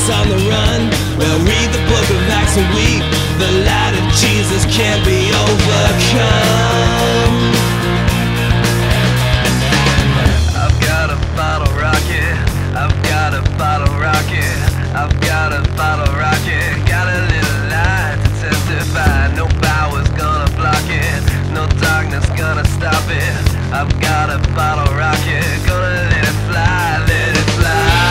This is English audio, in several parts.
Jesus on the run. Well, read the book of Acts and weep. The light of Jesus can't be overcome. I've got a bottle rocket, I've got a bottle rocket, I've got a bottle rocket. Got a little light to testify. No power's gonna block it, no darkness gonna stop it. I've got a bottle rocket, gonna let it fly, let it fly.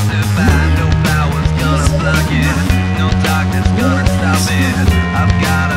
I've got